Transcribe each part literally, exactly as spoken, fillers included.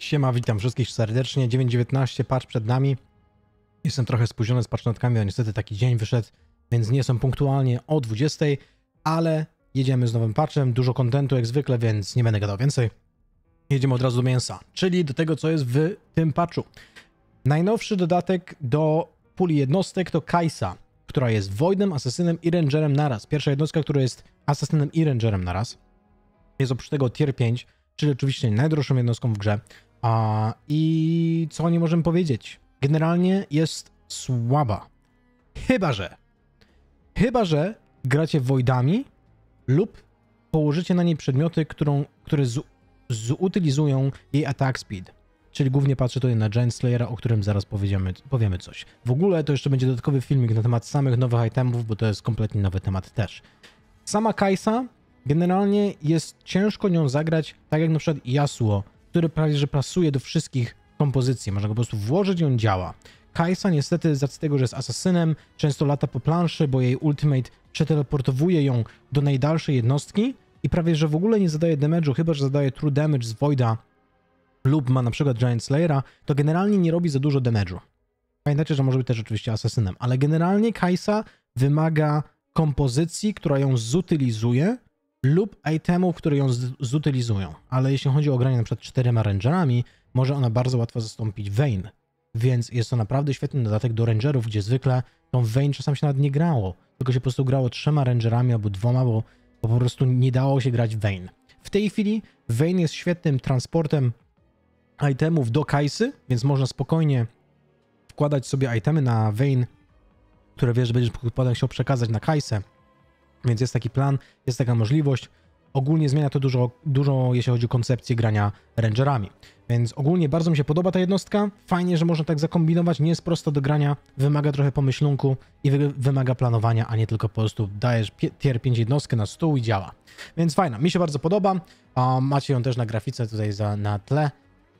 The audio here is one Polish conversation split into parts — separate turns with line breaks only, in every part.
Siema, witam wszystkich serdecznie. dziewięć dziewiętnaście, patch przed nami. Jestem trochę spóźniony z patch notkami, a niestety taki dzień wyszedł, więc nie są punktualnie o dwudziestej, ale jedziemy z nowym patchem. Dużo kontentu jak zwykle, więc nie będę gadał więcej. Jedziemy od razu do mięsa, czyli do tego, co jest w tym patchu. Najnowszy dodatek do puli jednostek to Kajsa, która jest Voidem, Asasynem i Rangerem naraz. Pierwsza jednostka, która jest Asasynem i Rangerem naraz. Jest oprócz tego tier pięć, czyli oczywiście najdroższą jednostką w grze. A, I co nie możemy powiedzieć? Generalnie jest słaba. Chyba, że chyba, że gracie Voidami lub położycie na niej przedmioty, którą, które z, zutylizują jej attack speed. Czyli głównie patrzę tutaj na Giant Slayera, o którym zaraz powiemy, powiemy coś. W ogóle to jeszcze będzie dodatkowy filmik na temat samych nowych itemów, bo to jest kompletnie nowy temat też. Sama Kajsa, generalnie jest ciężko nią zagrać, tak jak na przykład Yasuo, który prawie że pasuje do wszystkich kompozycji. Można go po prostu włożyć i on działa. Kajsa niestety z racji tego, że jest asasynem, często lata po planszy, bo jej ultimate przeteleportowuje ją do najdalszej jednostki i prawie że w ogóle nie zadaje damage'u, chyba że zadaje true damage z Voida lub ma na przykład Giant Slayera, to generalnie nie robi za dużo damage'u. Pamiętajcie, że może być też oczywiście asasynem, ale generalnie Kajsa wymaga kompozycji, która ją zutylizuje lub itemów, które ją zutylizują. Ale jeśli chodzi o granie na przykład czterema rangerami, może ona bardzo łatwo zastąpić Vayne. Więc jest to naprawdę świetny dodatek do rangerów, gdzie zwykle tą Vayne czasem się nawet nie grało. Tylko się po prostu grało trzema rangerami albo dwoma, bo, bo po prostu nie dało się grać Vayne. W tej chwili Vayne jest świetnym transportem itemów do Kajsy, więc można spokojnie wkładać sobie itemy na Vayne, które wiesz, że będziesz potem chciał przekazać na Kajsę. Więc jest taki plan, jest taka możliwość. Ogólnie zmienia to dużo, dużo jeśli chodzi o koncepcję grania rangerami. Więc ogólnie bardzo mi się podoba ta jednostka. Fajnie, że można tak zakombinować. Nie jest prosto do grania, wymaga trochę pomyślunku i wy, wymaga planowania, a nie tylko po prostu dajesz tier pięć jednostkę na stół i działa. Więc fajna, mi się bardzo podoba. A macie ją też na grafice tutaj za, na tle.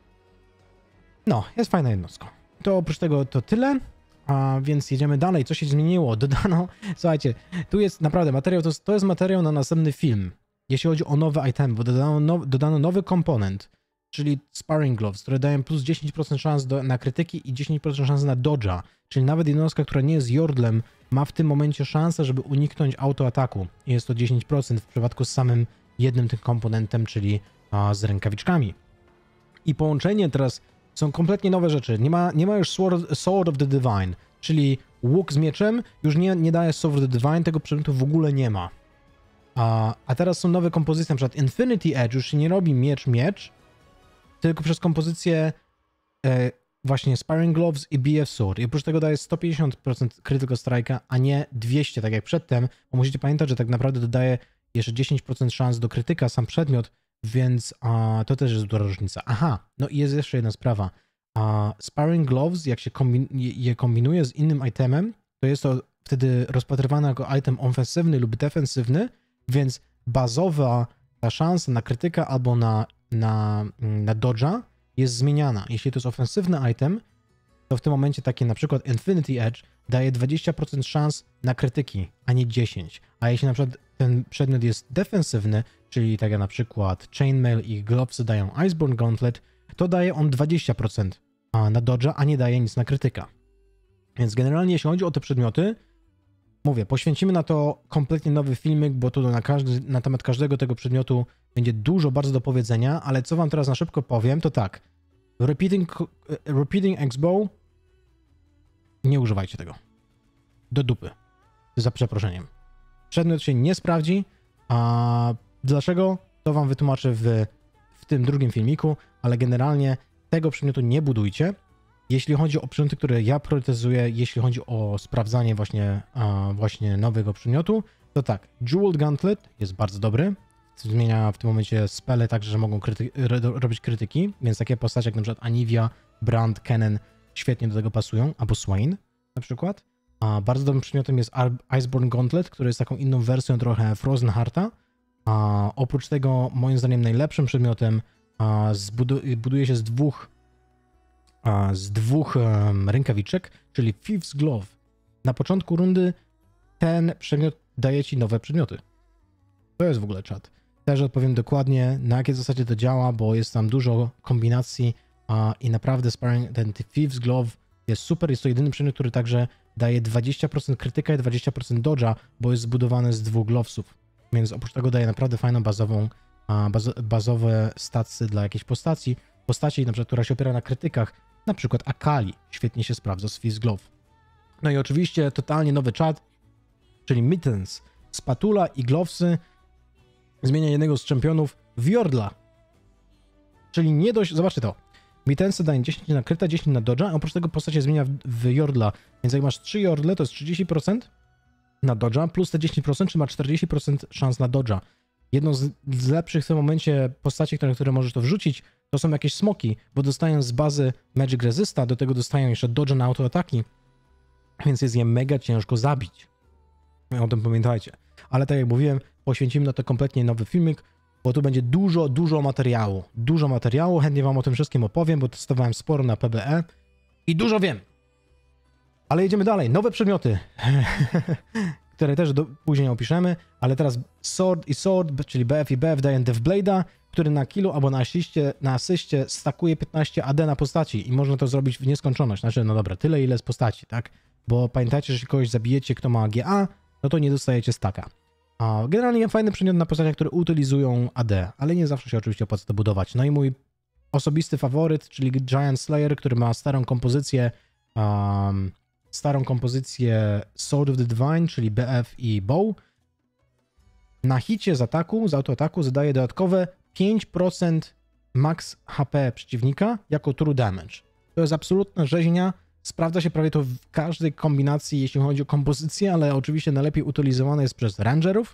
No, jest fajna jednostka. To oprócz tego to tyle. A więc jedziemy dalej. Co się zmieniło? Dodano, słuchajcie, tu jest naprawdę materiał, to jest, to jest materiał na następny film, jeśli chodzi o nowe itemy, bo dodano, now, dodano nowy komponent, czyli Sparring Gloves, które dają plus dziesięć procent szans do, na krytyki i dziesięć procent szans na dodge'a, czyli nawet jednostka, która nie jest Yordlem, ma w tym momencie szansę, żeby uniknąć autoataku. Jest to dziesięć procent w przypadku z samym jednym tym komponentem, czyli a, z rękawiczkami. I połączenie teraz są kompletnie nowe rzeczy. Nie ma, nie ma już Sword, Sword of the Divine, czyli łuk z mieczem, już nie, nie daje Sword of the Divine, tego przedmiotu w ogóle nie ma. A, a teraz są nowe kompozycje, na przykład Infinity Edge już się nie robi miecz-miecz, tylko przez kompozycję e, właśnie Sparring Gloves i B F Sword. I oprócz tego daje sto pięćdziesiąt procent Critical Strike'a, a nie dwieście, tak jak przedtem, bo musicie pamiętać, że tak naprawdę dodaje jeszcze dziesięć procent szans do krytyka sam przedmiot, więc a, to też jest duża różnica. Aha, no i jest jeszcze jedna sprawa. A, Sparring Gloves, jak się kombin je kombinuje z innym itemem, to jest to wtedy rozpatrywane jako item ofensywny lub defensywny, więc bazowa ta szansa na krytyka albo na, na, na dodge'a jest zmieniana. Jeśli to jest ofensywny item, to w tym momencie takie na przykład Infinity Edge daje dwadzieścia procent szans na krytyki, a nie dziesięć. A jeśli na przykład ten przedmiot jest defensywny, czyli tak jak na przykład Chainmail i Gloves dają Iceborne Gauntlet, to daje on dwadzieścia procent na dodge'a, a nie daje nic na krytyka. Więc generalnie jeśli chodzi o te przedmioty, mówię, poświęcimy na to kompletnie nowy filmik, bo tu na, każdy, na temat każdego tego przedmiotu będzie dużo bardzo do powiedzenia, ale co wam teraz na szybko powiem, to tak. Repeating, repeating X-Bow, nie używajcie tego. Do dupy. Za przeproszeniem. Przedmiot się nie sprawdzi, a dlaczego? To wam wytłumaczę w, w tym drugim filmiku, ale generalnie tego przedmiotu nie budujcie. Jeśli chodzi o przedmioty, które ja priorytetyzuję, jeśli chodzi o sprawdzanie właśnie, a, właśnie nowego przedmiotu, to tak, Jeweled Gauntlet jest bardzo dobry. Zmienia w tym momencie spele tak, że mogą kryty robić krytyki, więc takie postacie jak na przykład Anivia, Brand, Kennen świetnie do tego pasują, albo Swain na przykład. A bardzo dobrym przedmiotem jest Iceborne Gauntlet, który jest taką inną wersją trochę Frozen Hearta. A oprócz tego, moim zdaniem, najlepszym przedmiotem a, buduje się z dwóch, a, z dwóch um, rękawiczek, czyli Thief's Glove. Na początku rundy ten przedmiot daje ci nowe przedmioty. To jest w ogóle czat. Też odpowiem dokładnie, na jakiej zasadzie to działa, bo jest tam dużo kombinacji a, i naprawdę sparring, ten Thieves Glove jest super. Jest to jedyny przedmiot, który także daje dwadzieścia procent krytyka i dwadzieścia procent dodge'a, bo jest zbudowany z dwóch glowsów. Więc oprócz tego daje naprawdę fajną bazową, a, baz, bazowe statsy dla jakiejś postaci, postaci, na przykład, która się opiera na krytykach, na przykład Akali. Świetnie się sprawdza z Thieves Glove. No i oczywiście totalnie nowy czat, czyli Mittens, spatula i glovesy zmienia jednego z czempionów w Jordla. Czyli nie dość, zobaczcie to, Mittensy dają dziesięć na kryta, dziesięć na dodge'a, a oprócz tego postać się zmienia w, w Jordla. Więc jak masz trzy Jordle, to jest trzydzieści procent na dodge'a, plus te dziesięć procent, czyli ma czterdzieści procent szans na dodge'a. Jedną z, z lepszych w tym momencie postaci, które, które możesz to wrzucić, to są jakieś smoki, bo dostają z bazy Magic Resista, do tego dostają jeszcze dodge'a na autoataki, więc jest je mega ciężko zabić. O tym pamiętajcie. Ale tak jak mówiłem, poświęcimy na to kompletnie nowy filmik, bo tu będzie dużo, dużo materiału. Dużo materiału, chętnie wam o tym wszystkim opowiem, bo testowałem sporo na P B E i dużo wiem. Ale jedziemy dalej. Nowe przedmioty, które też do, później opiszemy, ale teraz Sword i Sword, czyli B F i B F dają Deathblade'a, który na killu albo na asyście, na asyście stakuje piętnaście A D na postaci i można to zrobić w nieskończoność. Znaczy, no dobra, tyle ile z postaci, tak? Bo pamiętajcie, że jeśli kogoś zabijecie, kto ma G A, no to nie dostajecie staka. A generalnie fajny przedmiot na postaciach, które utylizują A D, ale nie zawsze się oczywiście opłaca to budować. No i mój osobisty faworyt, czyli Giant Slayer, który ma starą kompozycję, um, starą kompozycję Sword of the Divine, czyli B F i Bow. Na hicie z ataku, z autoataku zadaje dodatkowe pięć procent max H P przeciwnika jako true damage. To jest absolutna rzeźnia. Sprawdza się prawie to w każdej kombinacji, jeśli chodzi o kompozycję, ale oczywiście najlepiej utylizowane jest przez rangerów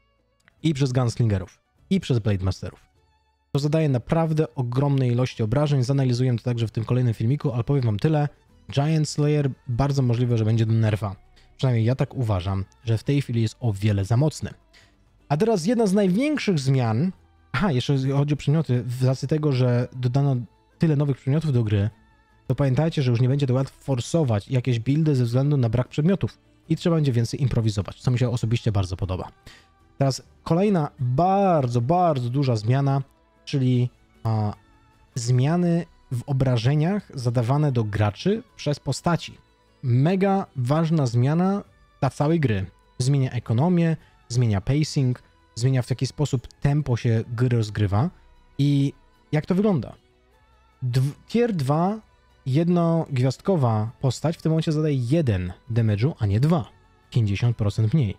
i przez gunslingerów i przez blade masterów. To zadaje naprawdę ogromne ilości obrażeń. Zanalizuję to także w tym kolejnym filmiku, ale powiem wam tyle. Giant Slayer bardzo możliwe, że będzie do nerfa. Przynajmniej ja tak uważam, że w tej chwili jest o wiele za mocny. A teraz jedna z największych zmian. Aha, jeszcze chodzi o przedmioty. Z racji tego, że dodano tyle nowych przedmiotów do gry, to pamiętajcie, że już nie będzie to łatwo forsować jakieś buildy ze względu na brak przedmiotów i trzeba będzie więcej improwizować, co mi się osobiście bardzo podoba. Teraz kolejna bardzo, bardzo duża zmiana, czyli a, zmiany w obrażeniach zadawane do graczy przez postaci. Mega ważna zmiana dla całej gry. Zmienia ekonomię, zmienia pacing, zmienia w jaki sposób tempo się gry rozgrywa i jak to wygląda. Dw- tier dwa jednogwiazdkowa postać w tym momencie zadaje jeden damage'u, a nie dwa. pięćdziesiąt procent mniej.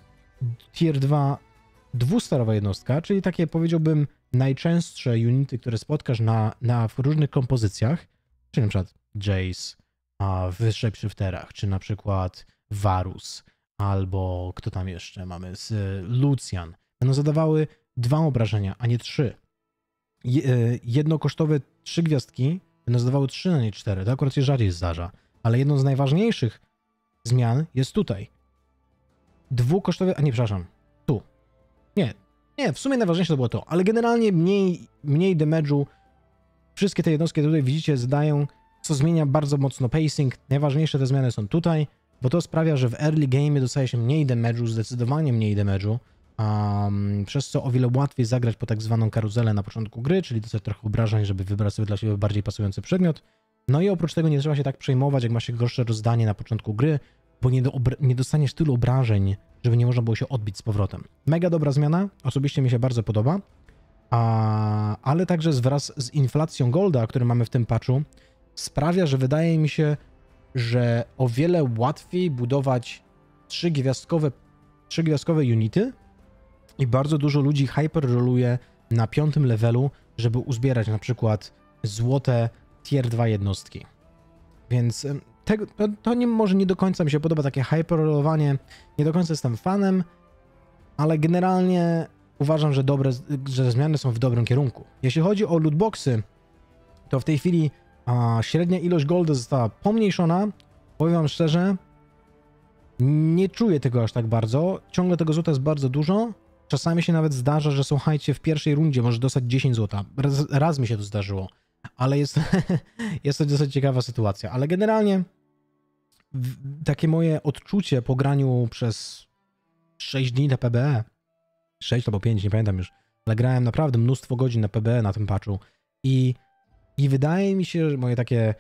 Tier dwa dwustarowa jednostka, czyli takie powiedziałbym najczęstsze unity, które spotkasz na, na w różnych kompozycjach, czyli na przykład Jace a w Shapeshifterach, czy na przykład Varus, albo kto tam jeszcze mamy, z Lucian. Będą zadawały dwa obrażenia, a nie trzy. Jednokosztowe trzy gwiazdki będą zadawały trzy, a nie cztery. To akurat się rzadziej zdarza. Ale jedną z najważniejszych zmian jest tutaj. Dwukosztowe, a nie, przepraszam, tu. Nie, nie, w sumie najważniejsze to było to, ale generalnie mniej, mniej damage'u. Wszystkie te jednostki tutaj widzicie zdają, co zmienia bardzo mocno pacing. Najważniejsze te zmiany są tutaj, bo to sprawia, że w early game dostaje się mniej damage'u, zdecydowanie mniej damage'u, um, przez co o wiele łatwiej zagrać po tak zwaną karuzelę na początku gry, czyli dostać trochę obrażeń, żeby wybrać sobie dla siebie bardziej pasujący przedmiot. No i oprócz tego nie trzeba się tak przejmować, jak ma się gorsze rozdanie na początku gry, bo nie, do nie dostaniesz tylu obrażeń, żeby nie można było się odbić z powrotem. Mega dobra zmiana, osobiście mi się bardzo podoba, a, ale także wraz z inflacją golda, który mamy w tym patchu, sprawia, że wydaje mi się, że o wiele łatwiej budować trzygwiazdkowe, trzygwiazdkowe unity i bardzo dużo ludzi hyperroluje na piątym levelu, żeby uzbierać na przykład złote tier dwa jednostki. Więc tego, to, to nie, może nie do końca mi się podoba takie hyperrolowanie, nie do końca jestem fanem, ale generalnie uważam, że, dobre, że zmiany są w dobrym kierunku. Jeśli chodzi o lootboxy, to w tej chwili a, średnia ilość golda została pomniejszona. Powiem wam szczerze, nie czuję tego aż tak bardzo. Ciągle tego złota jest bardzo dużo. Czasami się nawet zdarza, że słuchajcie, w pierwszej rundzie możesz dostać dziesięć złota. Raz, raz mi się to zdarzyło, ale jest, jest to dosyć ciekawa sytuacja. Ale generalnie w, takie moje odczucie po graniu przez sześć dni na P B E, sześć albo pięć, nie pamiętam już, ale grałem naprawdę mnóstwo godzin na P B E na tym patchu i, i I wydaje mi się, że moje takie,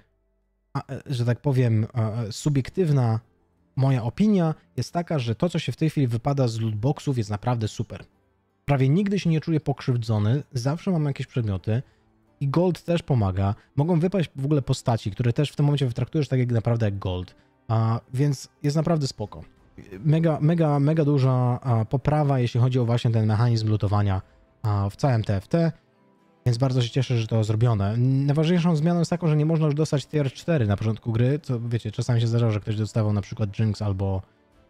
że tak powiem, subiektywna moja opinia jest taka, że to, co się w tej chwili wypada z lootboxów, jest naprawdę super. Prawie nigdy się nie czuję pokrzywdzony, zawsze mam jakieś przedmioty i gold też pomaga. Mogą wypaść w ogóle postaci, które też w tym momencie wytraktujesz tak jak naprawdę jak gold, a, więc jest naprawdę spoko. Mega, mega, mega duża a, poprawa, jeśli chodzi o właśnie ten mechanizm lootowania a, w całym T F T, więc bardzo się cieszę, że to zrobione. Najważniejszą zmianą jest taką, że nie można już dostać tier cztery na początku gry, co wiecie, czasami się zdarzało, że ktoś dostawał na przykład Jinx albo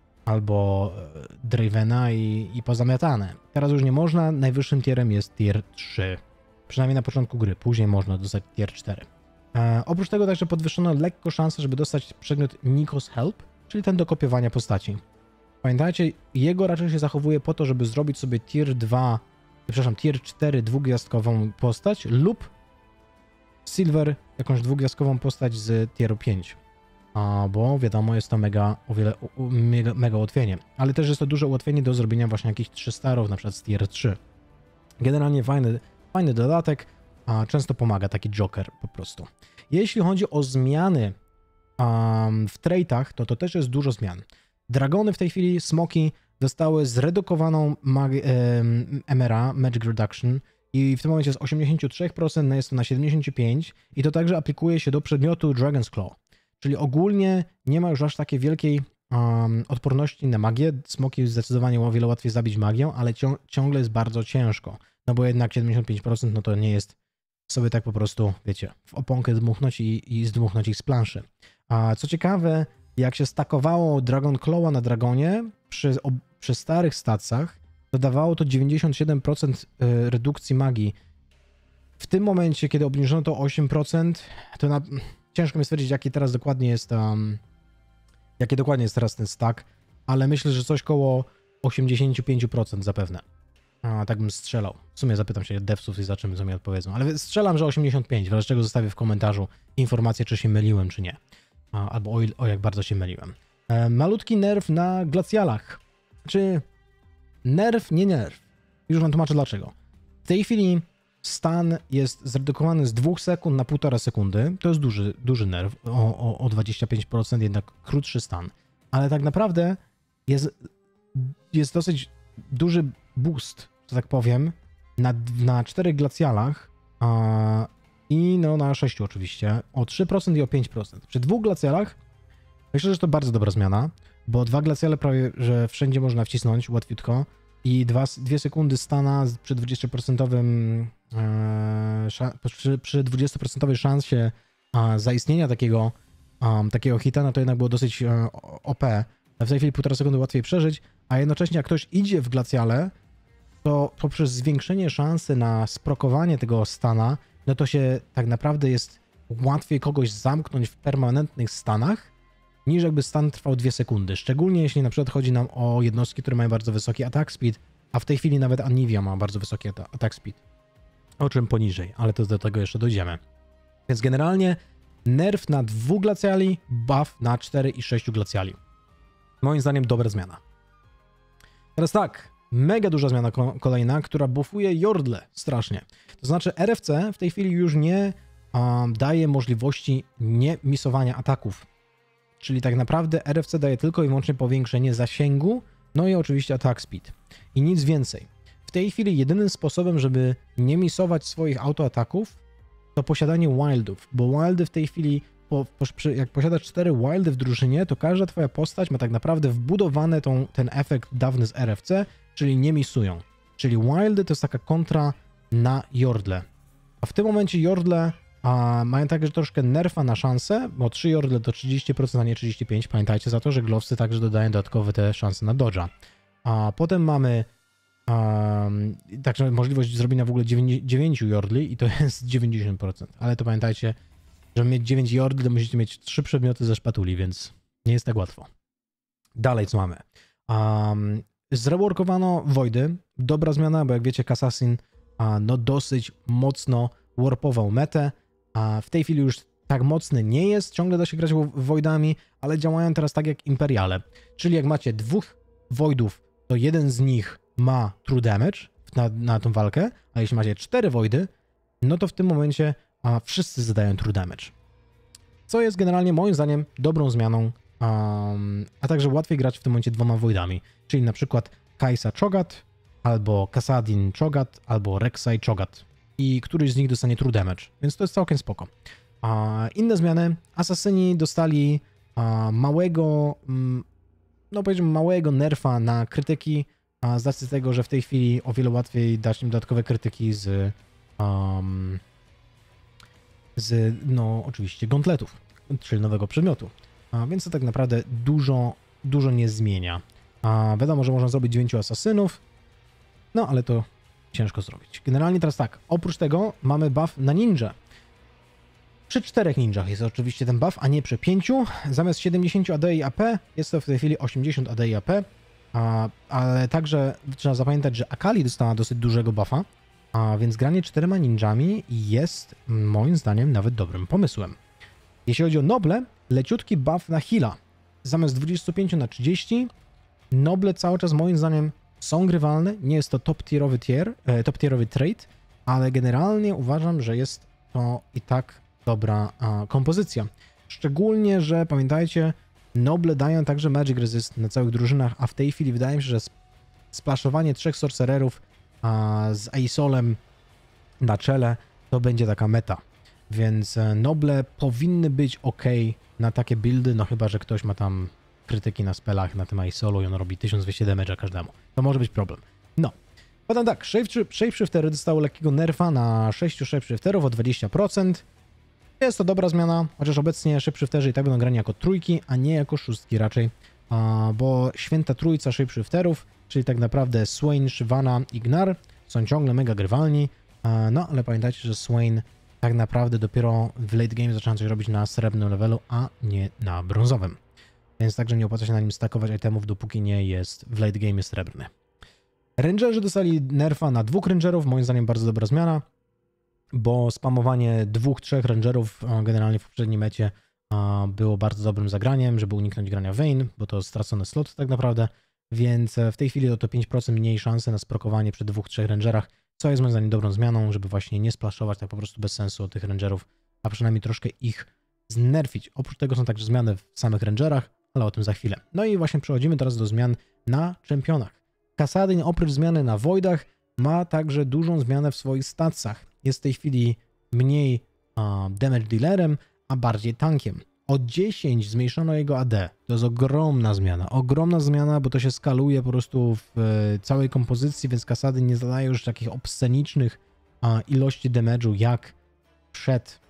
albo Dravena i, i pozamiatane. Teraz już nie można, najwyższym tierem jest tier trzy. Przynajmniej na początku gry, później można dostać tier cztery. E, oprócz tego także podwyższono lekko szansę, żeby dostać przedmiot Nikos Help, czyli ten do kopiowania postaci. Pamiętajcie, jego raczej się zachowuje po to, żeby zrobić sobie tier dwa, przepraszam, tier cztery dwugwiazdkową postać lub Silver jakąś dwugwiazdkową postać z tieru pięć. A, bo wiadomo, jest to mega, o wiele, mega, mega ułatwienie. Ale też jest to duże ułatwienie do zrobienia właśnie jakichś trzy starów, na przykład z tier trzy. Generalnie fajny, fajny dodatek, a często pomaga taki Joker po prostu. Jeśli chodzi o zmiany um, w traitach, to to też jest dużo zmian. Dragony w tej chwili, smoki, dostały zredukowaną um, M R A, Magic Reduction, i w tym momencie z osiemdziesiąt trzy procent jest to na siedemdziesiąt pięć procent i to także aplikuje się do przedmiotu Dragon's Claw. Czyli ogólnie nie ma już aż takiej wielkiej um, odporności na magię. Smoki zdecydowanie o wiele łatwiej zabić magią, ale ciągle jest bardzo ciężko. No bo jednak siedemdziesiąt pięć procent no to nie jest sobie tak po prostu, wiecie, w oponkę dmuchnąć i, i zdmuchnąć ich z planszy. A co ciekawe, jak się stakowało Dragon Claw'a na Dragonie, przy, o, przy starych stacjach, dodawało to dziewięćdziesiąt siedem procent redukcji magii. W tym momencie, kiedy obniżono to o osiem procent, to na... ciężko mi stwierdzić, jaki teraz dokładnie jest um, jaki dokładnie jest teraz ten stack, ale myślę, że coś koło osiemdziesiąt pięć procent zapewne. A, tak bym strzelał. W sumie zapytam się devsów i zobaczymy, co mi odpowiedzą. Ale strzelam, że osiemdziesiąt pięć, w razie czego zostawię w komentarzu informację, czy się myliłem, czy nie. A, albo o, o jak bardzo się myliłem. E, malutki nerw na glacjalach. Czy nerw, nie nerw. Już wam tłumaczę dlaczego. W tej chwili stan jest zredukowany z dwóch sekund na półtora sekundy. To jest duży, duży nerw, o, o, o dwadzieścia pięć procent, jednak krótszy stan. Ale tak naprawdę jest, jest dosyć duży boost, że tak powiem, na, na czterech glacjalach a, i no, na sześciu oczywiście, o trzy procent i o pięć procent. Przy dwóch glacjalach myślę, że to bardzo dobra zmiana, bo dwa glacjale prawie, że wszędzie można wcisnąć łatwiutko i dwa, dwie sekundy stana przy dwudziestoprocentowym Przy, przy dwudziestu procent szansie a, zaistnienia takiego, a, takiego hita, no to jednak było dosyć a, O P. W tej chwili półtora sekundy łatwiej przeżyć, a jednocześnie jak ktoś idzie w glacjale, to poprzez zwiększenie szansy na sprokowanie tego stana, no to się tak naprawdę jest łatwiej kogoś zamknąć w permanentnych stanach, niż jakby stan trwał dwie sekundy. Szczególnie jeśli na przykład chodzi nam o jednostki, które mają bardzo wysoki attack speed, a w tej chwili nawet Anivia ma bardzo wysoki attack speed. O czym poniżej, ale to do tego jeszcze dojdziemy. Więc generalnie nerw na dwóch glacjali, buff na cztery i sześciu glacjali. Moim zdaniem dobra zmiana. Teraz tak, mega duża zmiana kolejna, która buffuje Yordle strasznie. To znaczy R F C w tej chwili już nie um, daje możliwości nie misowania ataków. Czyli tak naprawdę R F C daje tylko i wyłącznie powiększenie zasięgu, no i oczywiście attack speed. I nic więcej. W tej chwili jedynym sposobem, żeby nie misować swoich autoataków, to posiadanie wildów, bo wildy w tej chwili, po, po, jak posiadasz cztery wildy w drużynie, to każda twoja postać ma tak naprawdę wbudowane tą, ten efekt dawny z R F C, czyli nie misują. Czyli wildy to jest taka kontra na Yordle. A w tym momencie Yordle a, mają także troszkę nerfa na szansę, bo trzy Yordle to trzydzieści procent, a nie trzydzieści pięć procent. Pamiętajcie za to, że glowsy także dodają dodatkowe te szanse na dodge'a. A potem mamy Um, także możliwość zrobienia w ogóle dziewięciu Yordli i to jest dziewięćdziesiąt procent. Ale to pamiętajcie, żeby mieć dziewięć Yordli, to musicie mieć trzy przedmioty ze szpatuli, więc nie jest tak łatwo. Dalej co mamy? Um, zreworkowano Voidy. Dobra zmiana, bo jak wiecie, Assassin a, no dosyć mocno warpował metę. A w tej chwili już tak mocny nie jest, ciągle da się grać Voidami, ale działają teraz tak jak Imperiale. Czyli jak macie dwóch Voidów, to jeden z nich ma true damage na, na tą walkę, a jeśli macie cztery Voidy, no to w tym momencie a wszyscy zadają true damage. Co jest generalnie moim zdaniem dobrą zmianą, um, a także łatwiej grać w tym momencie dwoma Voidami, czyli na przykład Kai'Sa Cho'Gath, albo Kassadin Cho'Gath, albo Rek'Sai Cho'Gath i któryś z nich dostanie true damage, więc to jest całkiem spoko. A inne zmiany, asasyni dostali a, małego, mm, no powiedzmy małego nerfa na krytyki, a z racji tego, że w tej chwili o wiele łatwiej dać im dodatkowe krytyki z, um, z no oczywiście gauntletów, czyli nowego przedmiotu. A, więc to tak naprawdę dużo, dużo nie zmienia. A wiadomo, że można zrobić dziewięciu asasynów, no ale to ciężko zrobić. Generalnie teraz tak, oprócz tego mamy buff na ninja. Przy czterech ninjach jest oczywiście ten buff, a nie przy pięciu. Zamiast siedemdziesiąt A D i A P jest to w tej chwili osiemdziesiąt A D i A P, a, ale także trzeba zapamiętać, że Akali dostała dosyć dużego buffa, a więc granie czterema ninjami jest moim zdaniem nawet dobrym pomysłem. Jeśli chodzi o noble, leciutki buff na heala. Zamiast dwudziestu pięciu na trzydzieści, noble cały czas moim zdaniem są grywalne. Nie jest to top tierowy tier, e, top tierowy trait, ale generalnie uważam, że jest to i tak dobra a, kompozycja. Szczególnie, że pamiętajcie, noble dają także magic resist na całych drużynach, a w tej chwili wydaje mi się, że splaszowanie trzech sorcererów a, z Aisolem na czele to będzie taka meta. Więc e, noble powinny być ok na takie buildy, no chyba, że ktoś ma tam krytyki na spelach na tym Aisolu i on robi tysiąc dwieście damage'a każdemu. To może być problem. No. Potem tak, shapeshiftery dostały lekkiego nerfa na sześciu shapeshifterów o dwadzieścia procent. Jest to dobra zmiana, chociaż obecnie shapeshifterzy i tak będą grani jako trójki, a nie jako szóstki raczej, a, bo święta trójca shapeshifterów, czyli tak naprawdę Swain, Shyvana i Gnar są ciągle mega grywalni, a, no ale pamiętajcie, że Swain tak naprawdę dopiero w late game zaczyna coś robić na srebrnym levelu, a nie na brązowym. Więc także nie opłaca się na nim stakować itemów, dopóki nie jest w late game srebrny. Rangerzy dostali nerfa na dwóch rangerów, moim zdaniem bardzo dobra zmiana, bo spamowanie dwóch, trzech rangerów generalnie w poprzedniej mecie było bardzo dobrym zagraniem, żeby uniknąć grania Vayne, bo to stracony slot tak naprawdę, więc w tej chwili to, to pięć procent mniej szansy na sprokowanie przy dwóch, trzech rangerach, co jest moim zdaniem dobrą zmianą, żeby właśnie nie splashować tak po prostu bez sensu od tych rangerów, a przynajmniej troszkę ich znerfić. Oprócz tego są także zmiany w samych rangerach, ale o tym za chwilę. No i właśnie przechodzimy teraz do zmian na czempionach. Kassadin oprócz zmiany na Voidach ma także dużą zmianę w swoich statsach. Jest w tej chwili mniej uh, damage dealerem, a bardziej tankiem. O dziesięć zmniejszono jego A D. To jest ogromna zmiana. Ogromna zmiana, bo to się skaluje po prostu w y, całej kompozycji, więc Kassadin nie zadaje już takich obscenicznych uh, ilości damage'u jak przed,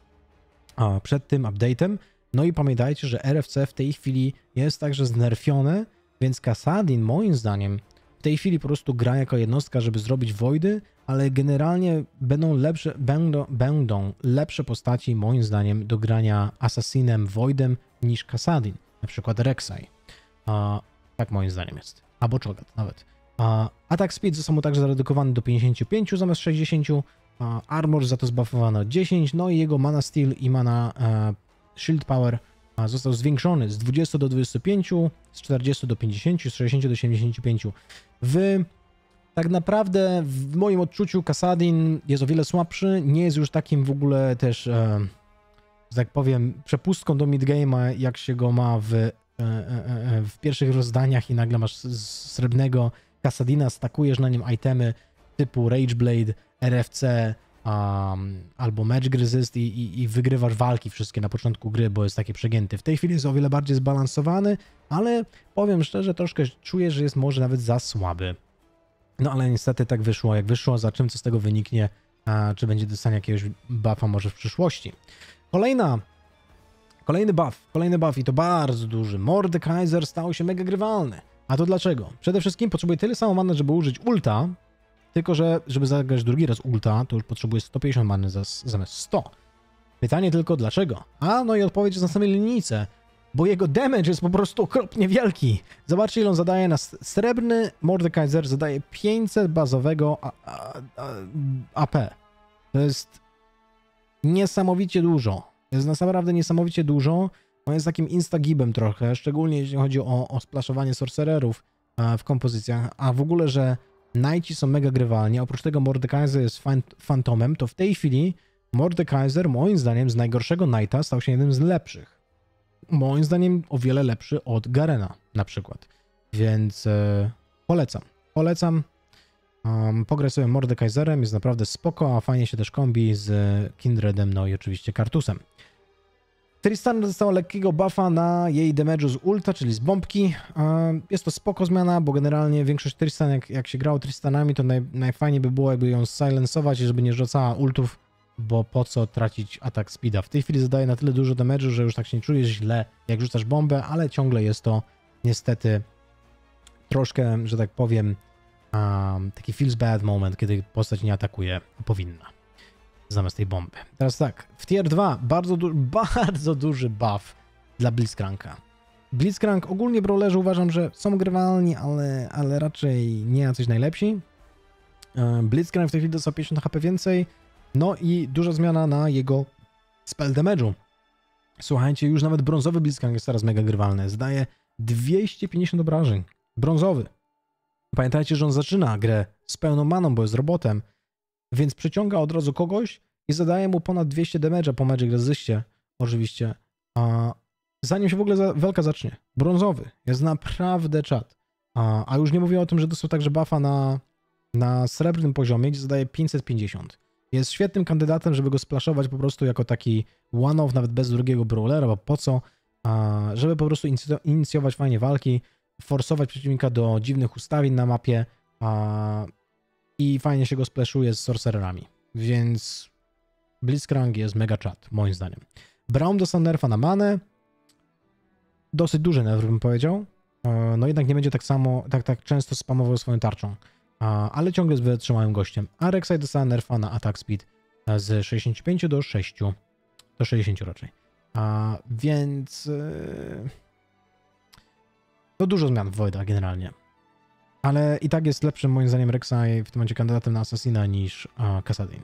uh, przed tym update'em. No i pamiętajcie, że R F C w tej chwili jest także znerfione, więc Kassadin moim zdaniem w tej chwili po prostu gra jako jednostka, żeby zrobić voidy, ale generalnie będą lepsze, będą, będą lepsze postaci moim zdaniem do grania Assassinem Voidem niż Kassadin, na przykład Rek'Sai. Uh, tak moim zdaniem jest. Albo Cho'Gath nawet. Uh, attack speed został mu także zaredukowany do pięćdziesięciu pięciu zamiast sześćdziesięciu. Uh, armor za to zbuffowano o dziesięć, no i jego mana steal i mana uh, shield power uh, został zwiększony z dwudziestu do dwudziestu pięciu, z czterdziestu do pięćdziesięciu, z sześćdziesięciu do siedemdziesięciu pięciu. W tak naprawdę w moim odczuciu Kassadin jest o wiele słabszy, nie jest już takim w ogóle też, e, że tak powiem, przepustką do midgame'a, jak się go ma w, e, e, w pierwszych rozdaniach i nagle masz srebrnego Kassadina, stakujesz na nim itemy typu Rageblade, R F C um, albo Magic Resist i, i, i wygrywasz walki wszystkie na początku gry, bo jest taki przegięty. W tej chwili jest o wiele bardziej zbalansowany, ale powiem szczerze, troszkę czuję, że jest może nawet za słaby. No ale niestety tak wyszło, jak wyszło, za czym co z tego wyniknie, a czy będzie dostanie jakiegoś buffa może w przyszłości. Kolejna, kolejny buff, kolejny buff i to bardzo duży. Mordekaiser stał się mega grywalny. A to dlaczego? Przede wszystkim potrzebuje tyle samo many, żeby użyć ulta, tylko że żeby zagrać drugi raz ulta, to już potrzebuje sto pięćdziesiąt many zamiast sto. Pytanie tylko dlaczego? A no i odpowiedź jest na samej linijce. Bo jego damage jest po prostu okropnie wielki. Zobaczcie, ile on zadaje na srebrny Mordekaiser, zadaje pięćset bazowego A P. To jest niesamowicie dużo. To jest naprawdę niesamowicie dużo. On jest takim instagibem trochę, szczególnie jeśli chodzi o, o splashowanie sorcererów w kompozycjach, a w ogóle, że Knighti są mega grywalni. Oprócz tego Mordekaiser jest fantomem, to w tej chwili Mordekaiser moim zdaniem z najgorszego Knighta stał się jednym z lepszych. Moim zdaniem o wiele lepszy od Garena na przykład. Więc e, polecam. Polecam. Um, pograć sobie Mordekaiserem, jest naprawdę spoko, a fajnie się też kombi z Kindredem, no i oczywiście Kartusem. Tristana dostała lekkiego buffa na jej damage'u z ulta, czyli z bombki. Um, jest to spoko zmiana, bo generalnie większość Tristan, jak, jak się grało Tristanami, to naj, najfajniej by było, jakby ją silensować, żeby nie rzucała ultów, bo po co tracić atak speeda. W tej chwili zadaje na tyle dużo damage'u, że już tak się nie czujesz źle, jak rzucasz bombę, ale ciągle jest to niestety troszkę, że tak powiem, um, taki feels bad moment, kiedy postać nie atakuje, powinna, zamiast tej bomby. Teraz tak, w tier dwa bardzo, du bardzo duży buff dla Blitzcranka. Blitzcrank ogólnie brawlerzy uważam, że są grywalni, ale, ale raczej nie jacyś najlepsi. Um, Blitzcrank w tej chwili dostał pięćdziesiąt H P więcej, no i duża zmiana na jego spell damage'u. Słuchajcie, już nawet brązowy Blitzcrank jest teraz mega grywalny. Zdaje dwieście pięćdziesiąt obrażeń. Brązowy. Pamiętajcie, że on zaczyna grę z pełną maną, bo jest robotem, więc przyciąga od razu kogoś i zadaje mu ponad dwieście damage'a po Magic Resistie, oczywiście, a zanim się w ogóle walka zacznie. Brązowy. Jest naprawdę czad. A, a już nie mówię o tym, że dostał także buffa na, na srebrnym poziomie, gdzie zadaje pięćset pięćdziesiąt. Jest świetnym kandydatem, żeby go splaszować po prostu jako taki one-off, nawet bez drugiego brawlera, bo po co? A, żeby po prostu inicjować fajnie walki, forsować przeciwnika do dziwnych ustawień na mapie a, i fajnie się go splashuje z sorcererami. Więc Blitzcrank jest mega czad, moim zdaniem. Braum dostał nerfa na manę. Dosyć duży nerf, bym powiedział. E, no jednak nie będzie tak samo, tak, tak często spamował swoją tarczą. A, ale ciągle jest wytrzymałym gościem. A Rek'Sai dostała nerfa na attack speed z sześćdziesięciu pięciu do sześciu. Do sześćdziesięciu raczej. A, więc... Yy... To dużo zmian w Voida generalnie. Ale i tak jest lepszym moim zdaniem Rek'Sai w tym momencie kandydatem na Assassina niż uh, Kassadin.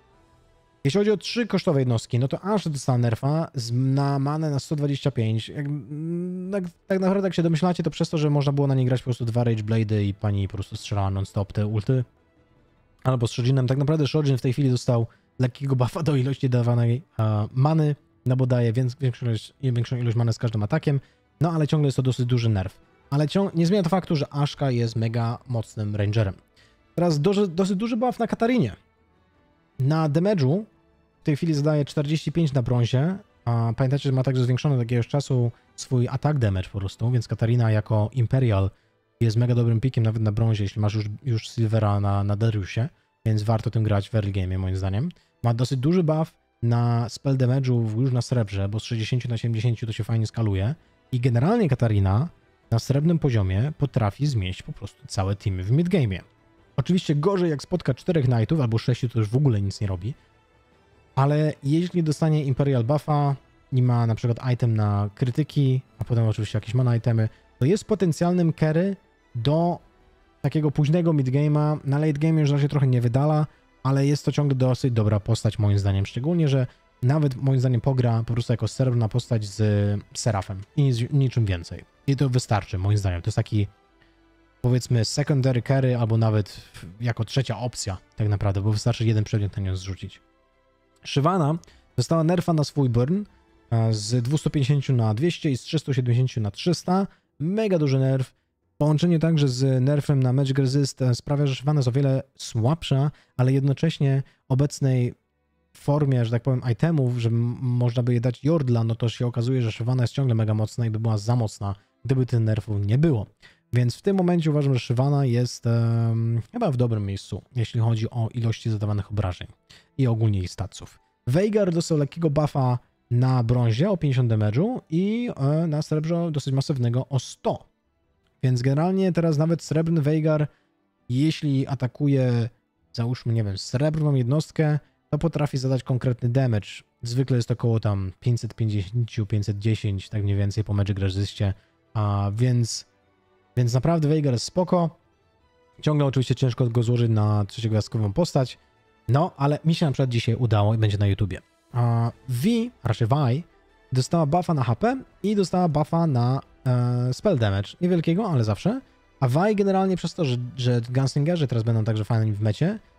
Jeśli chodzi o trzy kosztowe jednostki, no to Ashe dostała nerfa z, na manę na sto dwadzieścia pięć. Jak, tak, tak naprawdę jak się domyślacie, to przez to, że można było na niej grać po prostu dwa Rage Blade'y i pani po prostu strzelała non-stop te ulty. Albo z Shojinem. Tak naprawdę Shojin w tej chwili dostał lekkiego buffa do ilości dawanej uh, many, no bo daje więc, większą, ilość, większą ilość many z każdym atakiem. No ale ciągle jest to dosyć duży nerf. Ale ciąg nie zmienia to faktu, że Ashka jest mega mocnym rangerem. Teraz duży, dosyć duży buff na Katarinie. Na damage'u w tej chwili zadaje czterdzieści pięć na brązie. A pamiętacie, że ma także zwiększony od jakiegoś czasu swój attack damage po prostu, więc Katarina jako Imperial jest mega dobrym pikiem nawet na brązie, jeśli masz już, już Silvera na, na Dariusie, więc warto tym grać w early game moim zdaniem. Ma dosyć duży buff na spell damage'u już na srebrze, bo z sześćdziesięciu na siedemdziesiąt to się fajnie skaluje. I generalnie Katarina na srebrnym poziomie potrafi zmieść po prostu całe teamy w midgame'ie. Oczywiście gorzej jak spotka czterech knightów albo sześciu, to już w ogóle nic nie robi. Ale jeśli dostanie Imperial buffa i ma na przykład item na krytyki, a potem oczywiście jakieś mana itemy, to jest potencjalnym carry do takiego późnego midgame'a. Na late game już raczej trochę nie wydala, ale jest to ciągle dosyć dobra postać moim zdaniem. Szczególnie, że nawet moim zdaniem pogra po prostu jako srebrna postać z Serafem i nic, niczym więcej. I to wystarczy moim zdaniem. To jest taki, powiedzmy, secondary carry albo nawet jako trzecia opcja tak naprawdę, bo wystarczy jeden przedmiot na nią zrzucić. Shyvana dostała nerfa na swój burn z dwieście pięćdziesiąt na dwieście i z trzysta siedemdziesiąt na trzysta. Mega duży nerf. Połączenie także z nerfem na Magic Resist sprawia, że Shyvana jest o wiele słabsza, ale jednocześnie obecnej formie, że tak powiem, itemów, że można by je dać Jordla, no to się okazuje, że Shyvana jest ciągle mega mocna i by była za mocna, gdyby tych nerfów nie było. Więc w tym momencie uważam, że Shyvana jest um, chyba w dobrym miejscu, jeśli chodzi o ilości zadawanych obrażeń i ogólnie jej statsów. Veigar dostał lekkiego buffa na brązie o pięćdziesiąt damage'u i e, na srebrze dosyć masywnego o sto. Więc generalnie teraz nawet srebrny Veigar, jeśli atakuje, załóżmy, nie wiem, srebrną jednostkę, to potrafi zadać konkretny damage. Zwykle jest to około tam pięćset pięćdziesiąt do pięćset dziesięć, tak mniej więcej po Magic Resistie, a więc, więc naprawdę Veigar jest spoko. Ciągle oczywiście ciężko go złożyć na trzeciogwiazdkową postać, no ale mi się na przykład dzisiaj udało i będzie na YouTubie. A V, a raczej Vi, dostała buffa na H P i dostała buffa na e, spell damage. Niewielkiego, ale zawsze. A Vi generalnie przez to, że, że Gunslingerzy teraz będą także fajni w mecie,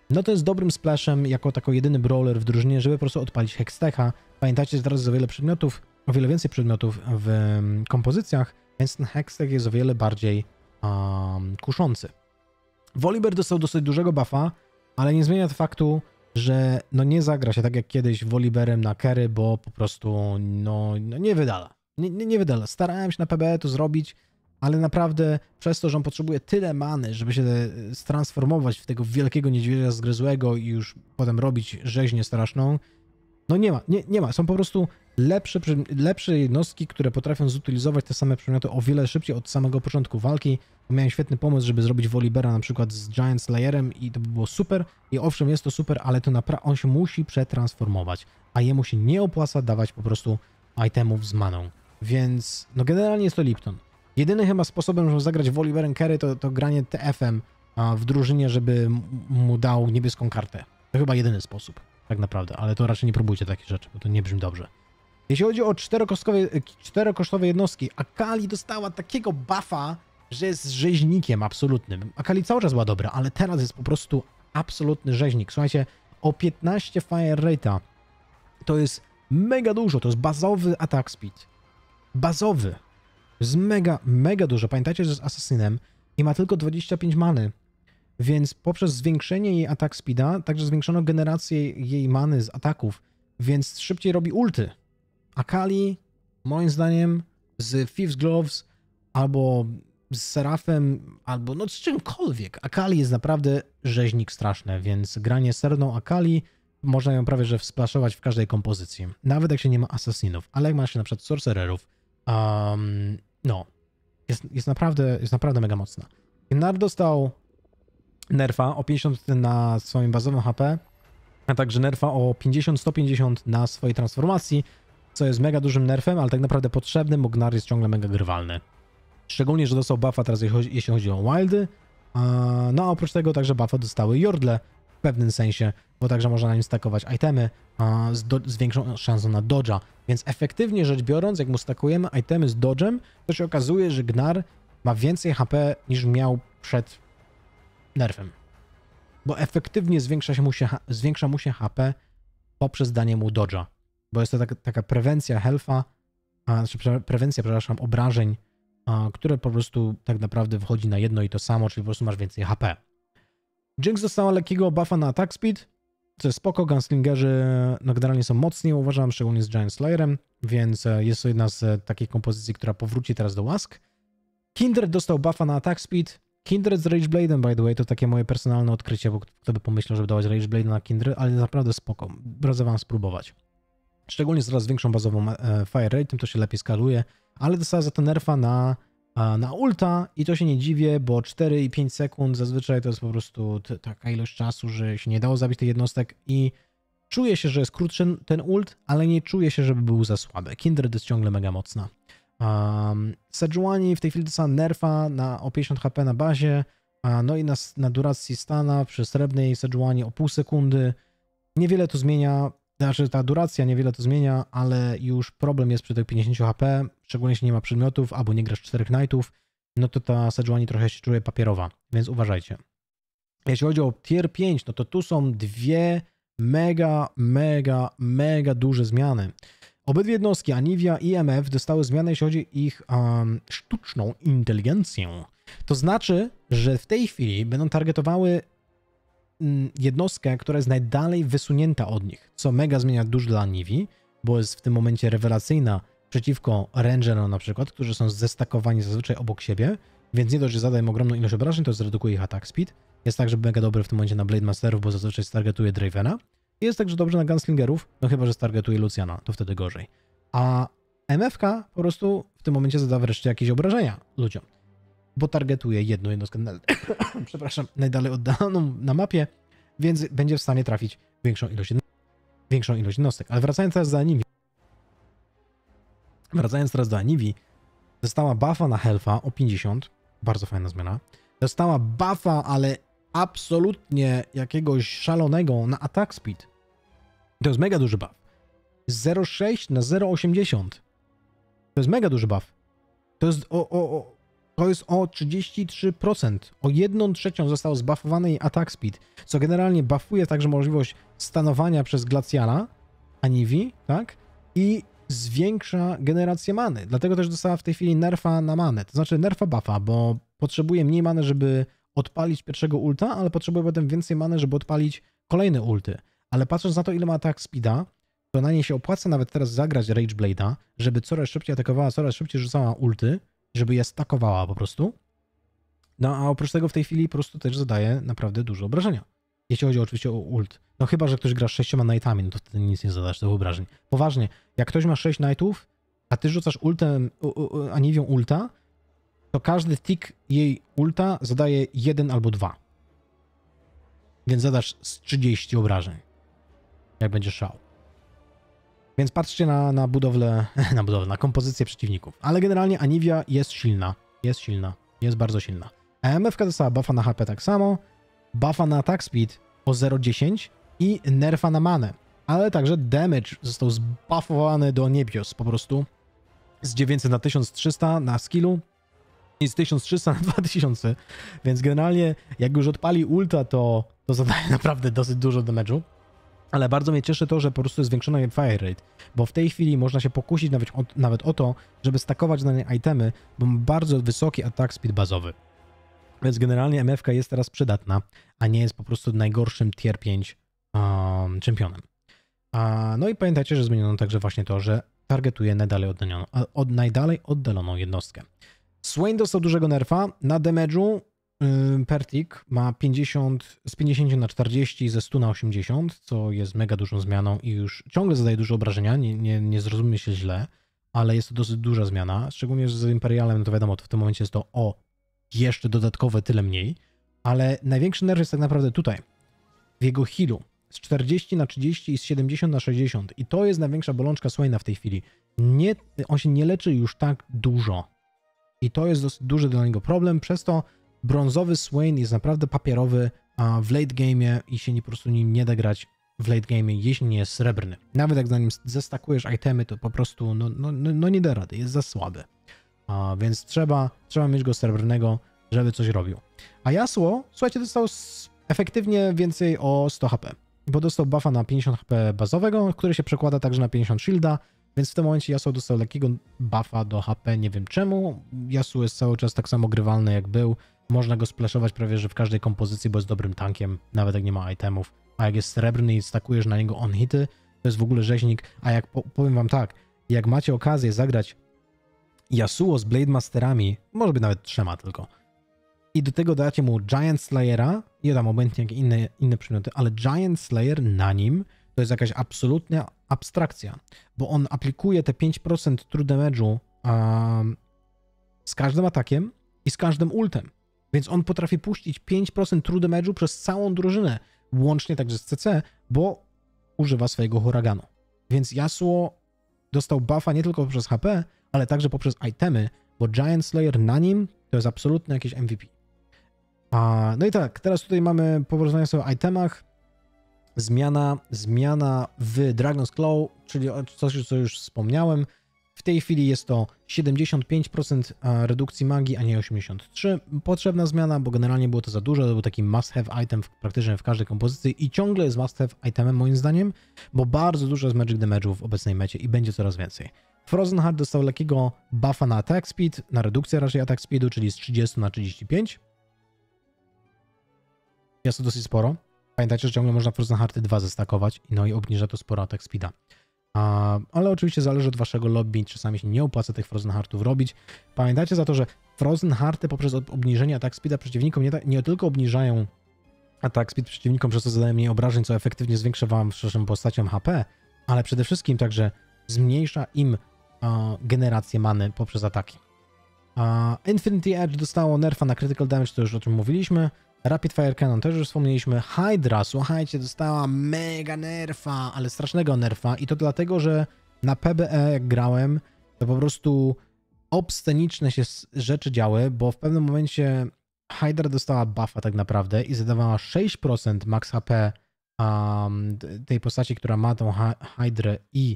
no to jest dobrym splashem jako tako jedyny brawler w drużynie, żeby po prostu odpalić Hextecha. Pamiętajcie, że teraz jest o wiele przedmiotów, o wiele więcej przedmiotów w um, kompozycjach, więc ten Hextech jest o wiele bardziej um, kuszący. Volibear dostał dosyć dużego buffa, ale nie zmienia to faktu, że no nie zagra się tak jak kiedyś Volibearem na carry, bo po prostu no, no nie wydala. Nie, nie, nie wydala. Starałem się na P B E to zrobić, ale naprawdę przez to, że on potrzebuje tyle many, żeby się stransformować w tego wielkiego niedźwiedzia zgryzłego i już potem robić rzeźnię straszną, no nie ma, nie, nie ma. Są po prostu lepsze, lepsze jednostki, które potrafią zutylizować te same przedmioty o wiele szybciej od samego początku walki. Miałem świetny pomysł, żeby zrobić Volibeara na przykład z Giant Slayerem i to by było super. I owszem, jest to super, ale to naprawdę on się musi przetransformować, a jemu się nie opłaca dawać po prostu itemów z maną. Więc no generalnie jest to Lipton. Jedynym chyba sposobem, żeby zagrać Volibearem carry to, to granie T F-em w drużynie, żeby mu dał niebieską kartę. To chyba jedyny sposób, tak naprawdę, ale to raczej nie próbujcie takich rzeczy, bo to nie brzmi dobrze. Jeśli chodzi o czterokosztowe jednostki, Akali dostała takiego buffa, że jest rzeźnikiem absolutnym. Akali cały czas była dobra, ale teraz jest po prostu absolutny rzeźnik. Słuchajcie, o piętnaście fire rate'a to jest mega dużo, to jest bazowy attack speed. Bazowy. To jest mega, mega dużo. Pamiętajcie, że jest asasynem i ma tylko dwadzieścia pięć many, więc poprzez zwiększenie jej attack speeda, także zwiększono generację jej many z ataków, więc szybciej robi ulty. Akali, moim zdaniem, z Thieves Gloves albo z Serafem, albo no z czymkolwiek. Akali jest naprawdę rzeźnik straszny, więc granie Serną Akali można ją prawie że splaszować w każdej kompozycji. Nawet jak się nie ma asasinów, ale jak ma się na przykład sorcererów, um, no, jest, jest, naprawdę, jest naprawdę mega mocna. Gnar dostał nerfa o pięćdziesiąt na swoim bazowym H P, a także nerfa o pięćdziesiąt sto pięćdziesiąt na swojej transformacji, co jest mega dużym nerfem, ale tak naprawdę potrzebnym, bo Gnar jest ciągle mega grywalny. Szczególnie, że dostał buffa teraz jeśli chodzi o wildy, no a oprócz tego także buffa dostały Yordle w pewnym sensie, bo także można na nim stakować itemy z, z większą szansą na dodge'a, więc efektywnie rzecz biorąc, jak mu stakujemy itemy z dodge'em, to się okazuje, że Gnar ma więcej H P niż miał przed nerfem, bo efektywnie zwiększa, się mu, się, zwiększa mu się H P poprzez danie mu dodge'a, bo jest to taka, taka prewencja health'a, znaczy prewencja, przepraszam, obrażeń, które po prostu tak naprawdę wchodzi na jedno i to samo, czyli po prostu masz więcej H P. Jinx dostała lekkiego buffa na attack speed, co jest spoko, gunslingerzy no generalnie są mocni, uważam, szczególnie z Giant Slayerem, więc jest to jedna z takich kompozycji, która powróci teraz do łask. Kindred dostał buffa na attack speed, Kindred z Rage Blade'em, by the way, to takie moje personalne odkrycie, bo kto by pomyślał, żeby dawać Rage Blade'a na Kindred, ale naprawdę spoko, radzę wam spróbować. Szczególnie z coraz większą bazową e, fire rate, tym to się lepiej skaluje, ale dostała za to nerfa na, na ulta i to się nie dziwię, bo cztery i pięć sekund zazwyczaj to jest po prostu taka ilość czasu, że się nie dało zabić tych jednostek i czuję się, że jest krótszy ten ult, ale nie czuję się, żeby był za słaby. Kindred jest ciągle mega mocna. Um, Sejuani w tej chwili dostała nerfa na, o pięćdziesiąt H P na bazie, a, no i na, na duracji stana przy srebrnej Sejuani o pół sekundy. Niewiele to zmienia. Znaczy ta duracja niewiele to zmienia, ale już problem jest przy tych pięćdziesięciu H P, szczególnie jeśli nie ma przedmiotów albo nie grasz czterech knightów, no to ta Sejuani trochę się czuje papierowa, więc uważajcie. Jeśli chodzi o tier pięć, no to tu są dwie mega, mega, mega duże zmiany. Obydwie jednostki, Anivia i M F, dostały zmiany, jeśli chodzi o ich um, sztuczną inteligencję. To znaczy, że w tej chwili będą targetowały jednostkę, która jest najdalej wysunięta od nich, co mega zmienia dużo dla Anivii, bo jest w tym momencie rewelacyjna przeciwko Rangerom na przykład, którzy są zestakowani zazwyczaj obok siebie, więc nie dość, że zadają ogromną ilość obrażeń, to zredukuje ich attack speed. Jest także mega dobry w tym momencie na Blade Masterów, bo zazwyczaj stargetuje Dravena. Jest także dobrze na Gunslingerów, no chyba, że stargetuje Luciana, to wtedy gorzej. A M F K po prostu w tym momencie zada wreszcie jakieś obrażenia ludziom, bo targetuje jedną jednostkę, przepraszam, najdalej oddaloną na mapie, więc będzie w stanie trafić większą ilość, większą ilość jednostek. Ale wracając teraz do Anivii, wracając teraz do Anivii, dostała buffa na health'a o pięćdziesiąt, bardzo fajna zmiana. Dostała buffa, ale absolutnie jakiegoś szalonego na attack speed. To jest mega duży buff. zero przecinek sześć na zero przecinek osiemdziesiąt. To jest mega duży buff. To jest o, o, o To jest o trzydzieści trzy procent. O jedną trzecią został zbuffowany jej attack speed, co generalnie buffuje także możliwość stanowania przez Glaciala, Anivi, tak? I zwiększa generację many. Dlatego też dostała w tej chwili nerfa na manę. To znaczy nerfa buffa, bo potrzebuje mniej many, żeby odpalić pierwszego ulta, ale potrzebuje potem więcej many, żeby odpalić kolejne ulty. Ale patrząc na to, ile ma attack speeda, to na niej się opłaca nawet teraz zagrać Rage Blade'a, żeby coraz szybciej atakowała, coraz szybciej rzucała ulty, żeby je stakowała po prostu. No a oprócz tego w tej chwili po prostu też zadaje naprawdę dużo obrażenia. Jeśli chodzi oczywiście o ult. No chyba, że ktoś gra z sześcioma knightami, no to wtedy nic nie zadasz do obrażeń. Poważnie, jak ktoś ma sześć knightów, a ty rzucasz ultem, Aniwią ulta, to każdy tick jej ulta zadaje jeden albo dwa. Więc zadasz z trzydzieści obrażeń. Jak będzie szał. Więc patrzcie na, na budowlę, na budowlę, na kompozycję przeciwników. Ale generalnie Anivia jest silna. Jest silna. Jest bardzo silna. A M F K dostała buffa na H P tak samo, buffa na attack speed o zero przecinek dziesięć i nerfa na manę. Ale także damage został zbuffowany do niebios po prostu. Z dziewięćset na tysiąc trzysta na skillu i z tysiąc trzysta na dwa tysiące. Więc generalnie jak już odpali ulta, to, to zadaje naprawdę dosyć dużo damage'u. Ale bardzo mnie cieszy to, że po prostu jest zwiększona jej fire rate, bo w tej chwili można się pokusić nawet o, nawet o to, żeby stakować na niej itemy, bo ma bardzo wysoki attack speed bazowy. Więc generalnie M F K jest teraz przydatna, a nie jest po prostu najgorszym tier pięć um, czempionem. A, no i pamiętajcie, że zmieniono także właśnie to, że targetuje najdalej oddaloną, od, najdalej oddaloną jednostkę. Swain dostał dużego nerfa na damage'u. Per tick ma pięćdziesiąt, z pięćdziesięciu na czterdzieści, ze stu na osiemdziesiąt, co jest mega dużą zmianą i już ciągle zadaje dużo obrażenia, nie, nie, nie zrozumie się źle, ale jest to dosyć duża zmiana, szczególnie z Imperialem, no to wiadomo, to w tym momencie jest to o jeszcze dodatkowe tyle mniej, ale największy nerw jest tak naprawdę tutaj, w jego healu, z czterdziestu na trzydzieści i z siedemdziesięciu na sześćdziesiąt i to jest największa bolączka Swaina w tej chwili. Nie, on się nie leczy już tak dużo i to jest dosyć duży dla niego problem, przez to brązowy Swain jest naprawdę papierowy a w late game'ie i się nie, po prostu nim nie da grać w late game'ie, jeśli nie jest srebrny. Nawet jak za nim zestakujesz itemy, to po prostu no, no, no nie da rady, jest za słaby. A więc trzeba, trzeba mieć go srebrnego, żeby coś robił. A Yasuo, słuchajcie, dostał efektywnie więcej o sto H P, bo dostał buffa na pięćdziesiąt H P bazowego, który się przekłada także na pięćdziesiąt shielda, więc w tym momencie Yasuo dostał lekkiego buffa do H P, nie wiem czemu. Yasuo jest cały czas tak samo grywalny jak był. Można go splashować prawie, że w każdej kompozycji, bo jest dobrym tankiem, nawet jak nie ma itemów. A jak jest srebrny i stakujesz na niego on-hity, to jest w ogóle rzeźnik. A jak powiem wam tak, jak macie okazję zagrać Yasuo z Blade Masterami, może być nawet trzema tylko, i do tego dacie mu Giant Slayera, i tam obojętnie jak inne, inne przedmioty, ale Giant Slayer na nim to jest jakaś absolutna abstrakcja, bo on aplikuje te pięć procent true damage'u um, z każdym atakiem i z każdym ultem. Więc on potrafi puścić pięć procent true damage'u przez całą drużynę, łącznie także z C C, bo używa swojego huraganu. Więc Yasuo dostał buffa nie tylko poprzez H P, ale także poprzez itemy, bo Giant Slayer na nim to jest absolutnie jakieś M V P. A, no i tak, teraz tutaj mamy porozmawianie sobie o itemach. Zmiana, zmiana w Dragon's Claw, czyli coś, co już wspomniałem. W tej chwili jest to siedemdziesiąt pięć procent redukcji magii, a nie osiemdziesiąt trzy procent. Potrzebna zmiana, bo generalnie było to za dużo, to był taki must have item w, praktycznie w każdej kompozycji i ciągle jest must have itemem moim zdaniem, bo bardzo dużo jest magic damage'ów w obecnej mecie i będzie coraz więcej. Frozen Heart dostał lekkiego buffa na attack speed, na redukcję raczej attack speedu, czyli z trzydziestu na trzydzieści pięć. Jest to dosyć sporo. Pamiętajcie, że ciągle można Frozen Hearty dwa zestakować, no i obniża to sporo attack speeda. A, ale oczywiście zależy od waszego lobby, czasami się nie opłaca tych Frozen Heartów robić. Pamiętajcie za to, że Frozen Hearty poprzez obniżenie attack speeda przeciwnikom nie, nie tylko obniżają attack speed przeciwnikom, przez co zadają mniej obrażeń, co efektywnie zwiększa wam waszym postaciom H P, ale przede wszystkim także zmniejsza im a, generację many poprzez ataki. A, Infinity Edge dostało nerfa na critical damage, to już o czym mówiliśmy. Rapid Fire Cannon też już wspomnieliśmy. Hydra, słuchajcie, dostała mega nerfa, ale strasznego nerfa i to dlatego, że na P B E jak grałem, to po prostu obsceniczne się rzeczy działy, bo w pewnym momencie Hydra dostała buffa tak naprawdę i zadawała sześć procent max H P um, tej postaci, która ma tą Hydrę i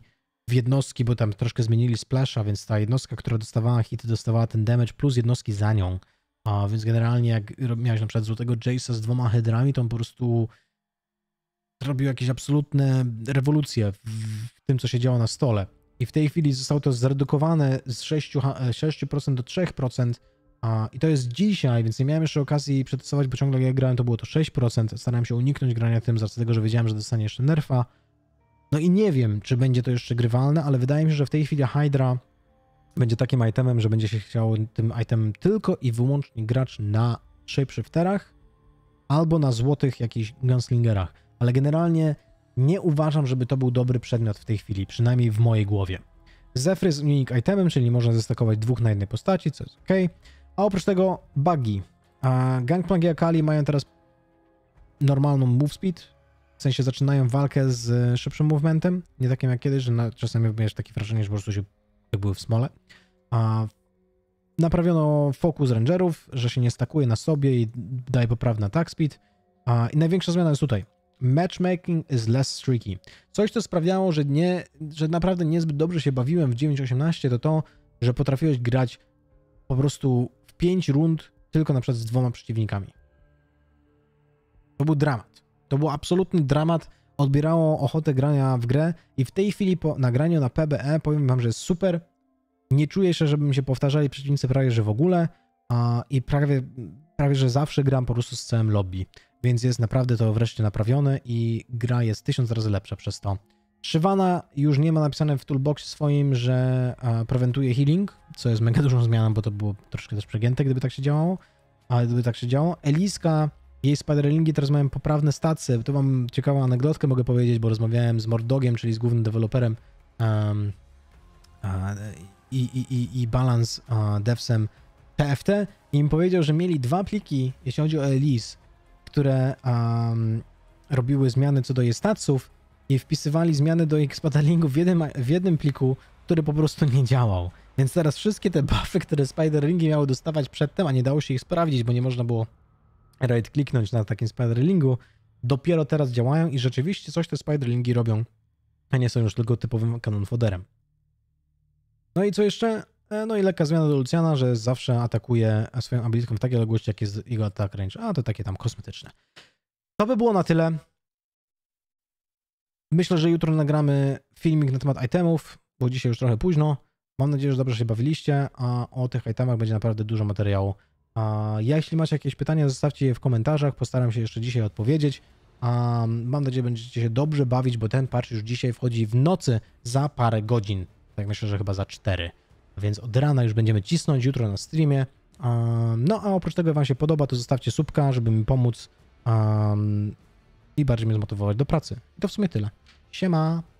w jednostki, bo tam troszkę zmienili splasha, więc ta jednostka, która dostawała hity, dostawała ten damage plus jednostki za nią. A więc generalnie jak miałeś na przykład złotego Jace'a z dwoma hydrami, to on po prostu zrobił jakieś absolutne rewolucje w, w tym, co się działo na stole. I w tej chwili zostało to zredukowane z sześć procent do trzy procent. A, I to jest dzisiaj, więc nie miałem jeszcze okazji przetestować, bo ciągle jak grałem, to było to sześć procent. Starałem się uniknąć grania tym, z racji tego, że wiedziałem, że dostanie jeszcze nerfa. No i nie wiem, czy będzie to jeszcze grywalne, ale wydaje mi się, że w tej chwili Hydra będzie takim itemem, że będzie się chciał tym itemem tylko i wyłącznie grać na shapeshifterach albo na złotych jakichś gunslingerach. Ale generalnie nie uważam, żeby to był dobry przedmiot w tej chwili, przynajmniej w mojej głowie. Zephyr jest unique itemem, czyli można zestakować dwóch na jednej postaci, co jest ok. A oprócz tego buggy. Gangplank i Akali mają teraz normalną move speed, w sensie zaczynają walkę z szybszym movementem, nie takim jak kiedyś, że na, czasami miałeś takie wrażenie, że po prostu się jak były w smole. A naprawiono fokus rangerów, że się nie stakuje na sobie i daje poprawny attack speed. A, i największa zmiana jest tutaj. Matchmaking is less streaky. Coś, co sprawiało, że, nie, że naprawdę niezbyt dobrze się bawiłem w dziewięć osiemnaście, to to, że potrafiłeś grać po prostu w pięć rund tylko na przykład z dwoma przeciwnikami. To był dramat. To był absolutny dramat. Odbierało ochotę grania w grę i w tej chwili po nagraniu na P B E powiem wam, że jest super. Nie czuję się, żeby mi się powtarzali przeciwnicy prawie, że w ogóle a, i prawie, prawie, że zawsze gram po prostu z całym lobby. Więc jest naprawdę to wreszcie naprawione i gra jest tysiąc razy lepsza przez to. Shyvana już nie ma napisane w toolboxie swoim, że a, prewentuje healing, co jest mega dużą zmianą, bo to było troszkę też przegięte, gdyby tak się działało. Ale gdyby tak się działo. Eliska, jej spiderlingi teraz mają poprawne stacje. To mam ciekawą anegdotkę, mogę powiedzieć, bo rozmawiałem z Mordogiem, czyli z głównym deweloperem um, uh, i, i, i, i Balance uh, Devsem T F T i im powiedział, że mieli dwa pliki, jeśli chodzi o Elise, które um, robiły zmiany co do jej statsów i wpisywali zmiany do ich spiderlingów w jednym, w jednym pliku, który po prostu nie działał. Więc teraz wszystkie te buffy, które spiderlingi miały dostawać przedtem, a nie dało się ich sprawdzić, bo nie można było right kliknąć na takim spiderlingu, dopiero teraz działają i rzeczywiście coś te spiderlingi robią, a nie są już tylko typowym cannon foderem. No i co jeszcze? No i lekka zmiana do Luciana, że zawsze atakuje swoją abilitką w takiej odległości, jak jest jego attack range, a to takie tam kosmetyczne. To by było na tyle. Myślę, że jutro nagramy filmik na temat itemów, bo dzisiaj już trochę późno. Mam nadzieję, że dobrze się bawiliście, a o tych itemach będzie naprawdę dużo materiału. A jeśli macie jakieś pytania, zostawcie je w komentarzach, postaram się jeszcze dzisiaj odpowiedzieć. A mam nadzieję, że będziecie się dobrze bawić, bo ten patch już dzisiaj wchodzi w nocy za parę godzin. Tak myślę, że chyba za cztery. Więc od rana już będziemy cisnąć, jutro na streamie. Um, no a oprócz tego, jak wam się podoba, to zostawcie subka, żeby mi pomóc um, i bardziej mnie zmotywować do pracy. I to w sumie tyle. Siema!